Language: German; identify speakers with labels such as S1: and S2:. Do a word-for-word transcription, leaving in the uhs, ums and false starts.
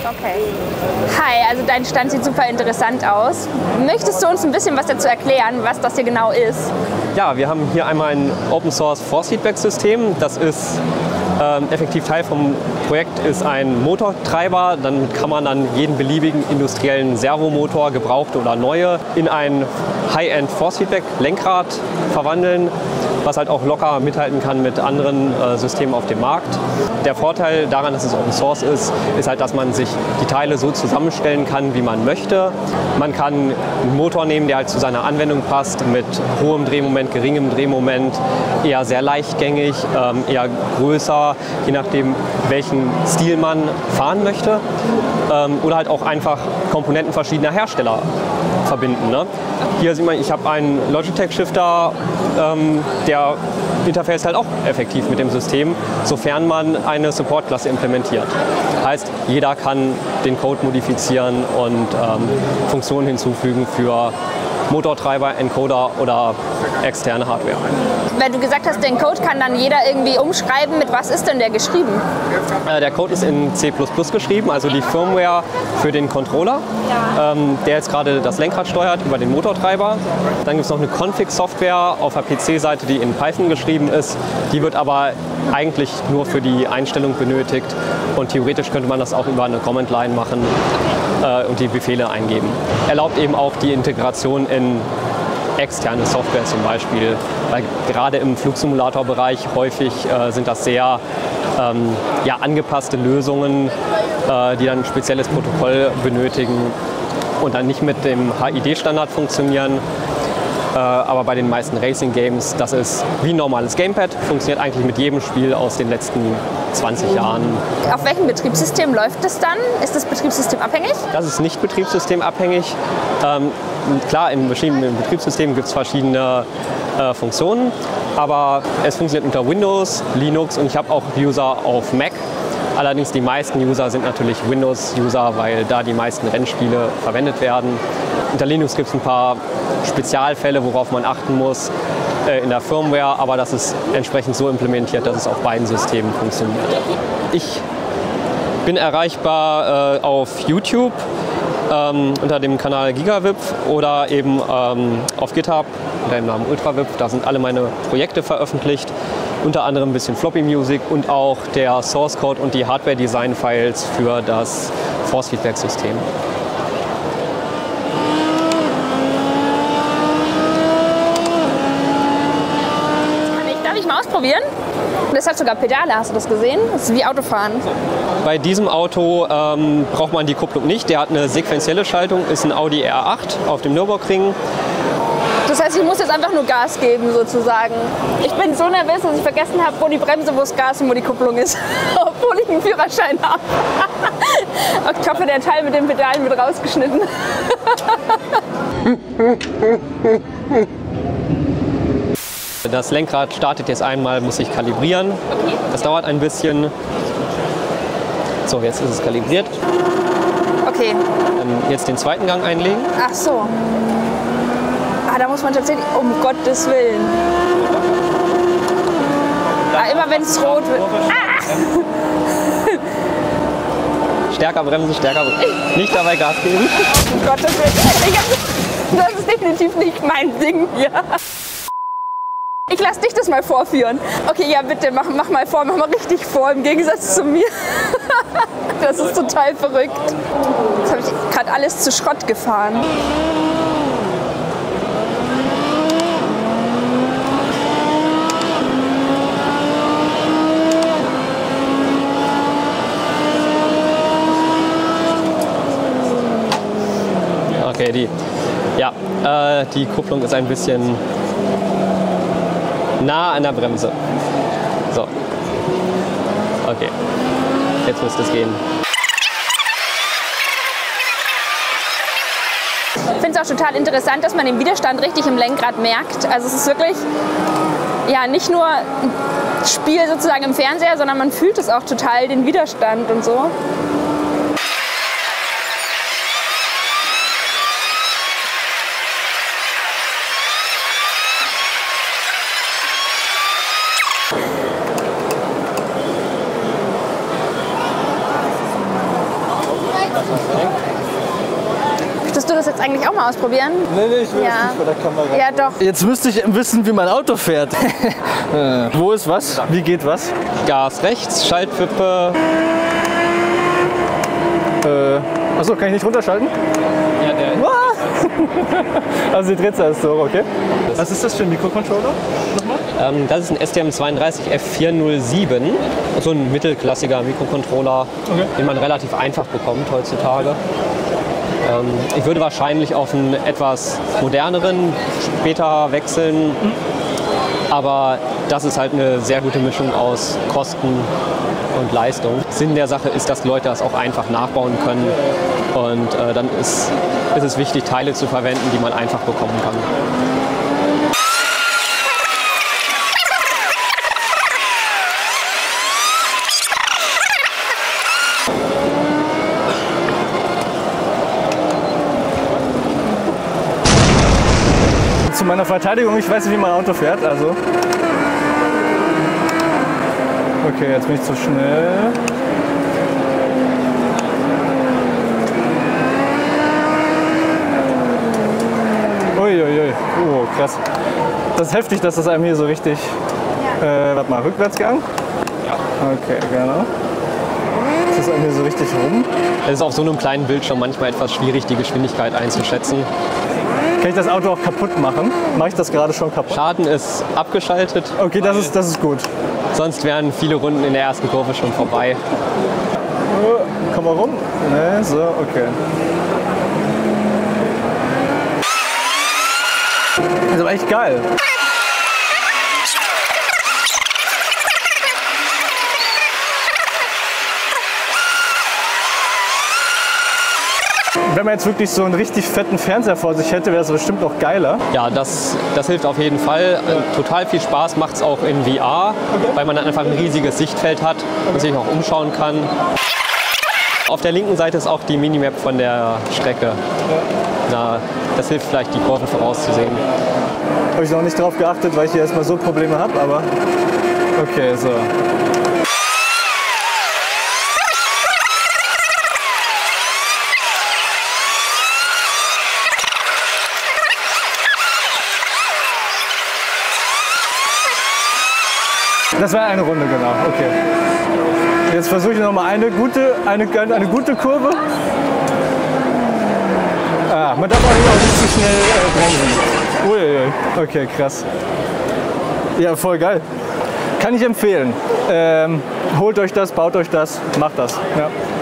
S1: Okay. Hi, also dein Stand sieht super interessant aus. Möchtest du uns ein bisschen was dazu erklären, was das hier genau ist?
S2: Ja, wir haben hier einmal ein Open Source Force Feedback System. Das ist ähm, effektiv Teil vom Projekt, ist ein Motortreiber. Dann kann man dann jeden beliebigen industriellen Servomotor, gebrauchte oder neue, in ein High-End Force Feedback Lenkrad verwandeln, was halt auch locker mithalten kann mit anderen äh, Systemen auf dem Markt. Der Vorteil daran, dass es Open Source ist, ist halt, dass man sich die Teile so zusammenstellen kann, wie man möchte. Man kann einen Motor nehmen, der halt zu seiner Anwendung passt, mit hohem Drehmoment, geringem Drehmoment, eher sehr leichtgängig, ähm, eher größer, je nachdem, welchen Stil man fahren möchte. Ähm, oder halt auch einfach Komponenten verschiedener Hersteller verbinden. Ne? Hier sieht man, ich habe einen Logitech Shifter, ähm, der interface halt auch effektiv mit dem System, sofern man eine Support-Klasse implementiert. Heißt, jeder kann den Code modifizieren und ähm, Funktionen hinzufügen für Motortreiber, Encoder oder externe Hardware.
S1: Weil du gesagt hast, den Code kann dann jeder irgendwie umschreiben. Mit was ist denn der geschrieben?
S2: Äh, der Code ist in C plus plus geschrieben, also die Firmware für den Controller, ja. ähm, der jetzt gerade das Lenkrad steuert über den Motortreiber. Dann gibt es noch eine Config-Software auf der P C-Seite, die in Python geschrieben ist. Die wird aber eigentlich nur für die Einstellung benötigt und theoretisch könnte man das auch über eine Command-Line machen äh, und die Befehle eingeben. Erlaubt eben auch die Integration in externe Software zum Beispiel, weil gerade im Flugsimulator-Bereich häufig äh, sind das sehr ähm, ja, angepasste Lösungen, äh, die dann ein spezielles Protokoll benötigen und dann nicht mit dem H I D-Standard funktionieren. Äh, aber bei den meisten Racing-Games, das ist wie ein normales Gamepad, funktioniert eigentlich mit jedem Spiel aus den letzten zwanzig Jahren.
S1: Auf welchem Betriebssystem läuft das dann? Ist das Betriebssystem abhängig?
S2: Das ist nicht betriebssystemabhängig. Ähm, klar, in verschiedenen Betriebssystemen gibt es verschiedene äh, Funktionen, aber es funktioniert unter Windows, Linux und ich habe auch User auf Mac. Allerdings die meisten User sind natürlich Windows-User, weil da die meisten Rennspiele verwendet werden. Unter Linux gibt es ein paar Spezialfälle, worauf man achten muss äh, in der Firmware, aber das ist entsprechend so implementiert, dass es auf beiden Systemen funktioniert. Ich bin erreichbar äh, auf YouTube ähm, unter dem Kanal GigaWip oder eben ähm, auf GitHub unter dem Namen UltraWip. Da sind alle meine Projekte veröffentlicht. Unter anderem ein bisschen Floppy Music und auch der Source Code und die Hardware Design Files für das Force Feedback System.
S1: Kann ich, darf ich mal ausprobieren? Das hat sogar Pedale, hast du das gesehen? Das ist wie Autofahren.
S2: Bei diesem Auto ähm, braucht man die Kupplung nicht. Der hat eine sequentielle Schaltung, ist ein Audi R acht auf dem Nürburgring.
S1: Das heißt, ich muss jetzt einfach nur Gas geben, sozusagen. Ich bin so nervös, dass ich vergessen habe, wo die Bremse, wo das Gas und wo die Kupplung ist. Obwohl ich einen Führerschein habe. Ich hoffe, der Teil mit den Pedalen wird rausgeschnitten.
S2: Das Lenkrad startet jetzt einmal, muss ich kalibrieren.
S1: Okay.
S2: Das dauert ein bisschen. So, jetzt ist es kalibriert.
S1: Okay.
S2: Dann jetzt den zweiten Gang einlegen.
S1: Ach so. Ah, da muss man tatsächlich, um Gottes Willen. Ah, immer wenn es rot wird. Ah!
S2: Stärker bremsen, stärker bremsen. Nicht dabei Gas geben.
S1: Um Gottes Willen. Ich hab, das ist definitiv nicht mein Ding hier. Ich lass dich das mal vorführen. Okay, ja bitte, mach, mach mal vor, mach mal richtig vor, im Gegensatz zu mir. Das ist total verrückt. Jetzt habe ich gerade alles zu Schrott gefahren.
S2: Okay, die, ja, äh, die Kupplung ist ein bisschen nah an der Bremse. So. Okay. Jetzt müsste es gehen.
S1: Ich finde es auch total interessant, dass man den Widerstand richtig im Lenkrad merkt. Also es ist wirklich ja, nicht nur ein Spiel sozusagen im Fernseher, sondern man fühlt es auch total, den Widerstand und so. jetzt eigentlich auch mal ausprobieren?
S3: Nee, nee, ich will
S1: Ja.
S3: das nicht vor der Kamera.
S1: Ja, doch.
S3: Jetzt müsste ich wissen, wie mein Auto fährt. äh, wo ist was? Wie geht was?
S2: Gas rechts, Schaltwippe.
S3: Äh, achso, kann ich nicht runterschalten?
S2: Ja, der
S3: Also die Drehzahl ist so, okay. Was ist das für ein Mikrocontroller? Nochmal?
S2: Ähm, das ist ein S T M zweiunddreißig F vierhundertsieben, so ein mittelklassiger Mikrocontroller,
S3: Okay.
S2: den man relativ einfach bekommt heutzutage. Ähm, ich würde wahrscheinlich auf einen etwas moderneren später wechseln, aber das ist halt eine sehr gute Mischung aus Kosten und Leistung. Sinn der Sache ist, dass Leute das auch einfach nachbauen können und äh, dann ist, ist es wichtig, Teile zu verwenden, die man einfach bekommen kann.
S3: Zu meiner Verteidigung, ich weiß nicht, wie mein Auto fährt, also. Okay, jetzt bin ich zu schnell. Uiuiui, oh krass. Das ist heftig, dass das einem hier so richtig... Äh, warte mal, Rückwärtsgang?
S2: Ja.
S3: Okay, genau. Ist das einem hier so richtig rum?
S2: Es ist auf so einem kleinen Bildschirm manchmal etwas schwierig, die Geschwindigkeit einzuschätzen.
S3: Kann ich das Auto auch kaputt machen? Mache ich das gerade schon kaputt?
S2: Schaden ist abgeschaltet.
S3: Okay, das ist, das ist gut.
S2: Sonst wären viele Runden in der ersten Kurve schon vorbei.
S3: Oh, komm mal rum. Ne, so, okay. Das ist aber echt geil. Wenn man jetzt wirklich so einen richtig fetten Fernseher vor sich hätte, wäre das bestimmt auch geiler.
S2: Ja, das, das hilft auf jeden Fall. Total viel Spaß macht es auch in V R, weil man dann einfach ein riesiges Sichtfeld hat und sich auch umschauen kann. Auf der linken Seite ist auch die Minimap von der Strecke. Na, das hilft vielleicht, die Kurven vorauszusehen.
S3: Habe ich noch nicht drauf geachtet, weil ich hier erstmal so Probleme habe, aber okay, so. Das war eine Runde, genau, okay. Jetzt versuche ich noch mal eine gute, eine, eine gute Kurve. Ah, man darf auch nicht, auch nicht zu schnell äh, bremsen. Uiuiui, okay, krass. Ja, voll geil. Kann ich empfehlen. Ähm, holt euch das, baut euch das, macht das. Ja.